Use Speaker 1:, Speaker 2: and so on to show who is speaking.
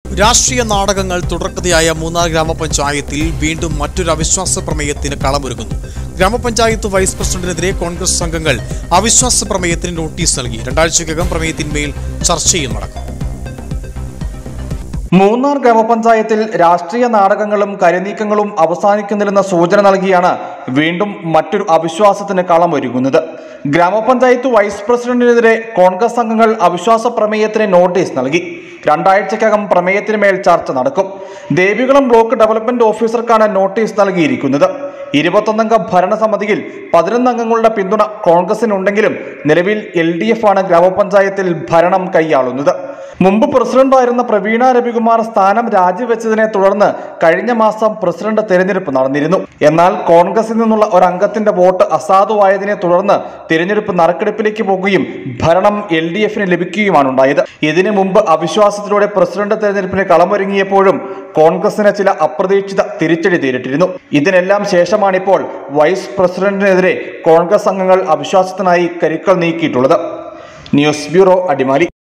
Speaker 1: രാഷ്ട്രീയ നാടകങ്ങൾ തുടർക്കഥയായ മൂന്നാർ ഗ്രാമപഞ്ചായത്തിൽ വീണ്ടും മറ്റൊരു അവിശ്വാസ പ്രമേയത്തിന് കളമൊരുങ്ങുന്നു. ഗ്രാമപഞ്ചായത്ത് വൈസ് പ്രസിഡന്റിനെതിരെ കോൺഗ്രസ് അംഗങ്ങൾ അവിശ്വാസ പ്രമേയത്തിന് നോട്ടീസ് നൽകി. 2 ആഴ്ചയ്ക്കകം പ്രമേയത്തിന്മേൽ ചർച്ചയും നടക്കും.
Speaker 2: മൂന്നാർ ഗ്രാമപഞ്ചായത്തിൽ രാഷ്ട്രീയ നാടകങ്ങളും കരുനീക്കങ്ങളും അവസാനിക്കുന്നില്ലെന്ന സൂചന നൽകിയാണ് വീണ്ടും മറ്റൊരു അവിശ്വാസത്തിന് കളമൊരുങ്ങുന്നത്. ഗ്രാമപഞ്ചായത്ത് വൈസ് പ്രസിഡന്റിനെതിരെ കോൺഗ്രസ് അംഗങ്ങൾ അവിശ്വാസ പ്രമേയത്തിന് നോട്ടീസ് നൽകി. 2 ആഴ്ചയ്ക്കകം പ്രമേയത്തിന് മേൽ ചർച്ച നടക്കും. ദേവികുളം ബ്ലോക്ക് ഡെവലപ്മെന്റ് ഓഫീസർക്കാണ് നോട്ടീസ് നൽകിയിരിക്കുന്നത്. 21 അംഗ ഭരണസമിതിയിൽ 11 അംഗങ്ങളുടെ പിന്തുണ കോൺഗ്രസിനുണ്ടെങ്കിലും നിലവിൽ LDF ആണ് ഗ്രാമപഞ്ചായത്തിൽ ഭരണം കൈയാളുന്നത്. മുമ്പ് പ്രസിഡന്റായിരുന്ന പ്രവീണ രവികുമാർ സ്ഥാനം രാജിവെച്ചതിനെ തുടർന്ന് കഴിഞ്ഞ മാസം പ്രസിഡന്റ് തെരഞ്ഞെടുപ്പ് നടന്നിരുന്നു. എന്നാൽ കോൺഗ്രസിൽ നിന്നുള്ള ഒരു അംഗത്തിന്റെ വോട്ട് അസാധുവായതിനെ തുടർന്ന് തിരഞ്ഞെടുപ്പ് നറുക്കെടുപ്പിലേക്ക് പോകുകയും ഭരണം LDFന് ലഭിക്കുകയുമാണ് ഉണ്ടായത്. ഇതിനു മുമ്പ് അവിശ്വാസത്തിലൂടെ പ്രസിഡന്റ് തെരഞ്ഞെടുപ്പിന് കളമൊരുങ്ങിയപ്പോഴും കോൺഗ്രസിന് ചില അപ്രതീക്ഷിത തിരിച്ചടി നേരിട്ടിരുന്നു. ഇതിനെല്ലാം ശേഷമാണിപ്പോൾ വൈസ് പ്രസിഡന്റിനെതിരെ കോൺഗ്രസ് അംഗങ്ങൾ അവിശ്വാസത്തിനായി കരുക്കൾ നീക്കിയിട്ടുള്ളത്. News bureau, Adimali.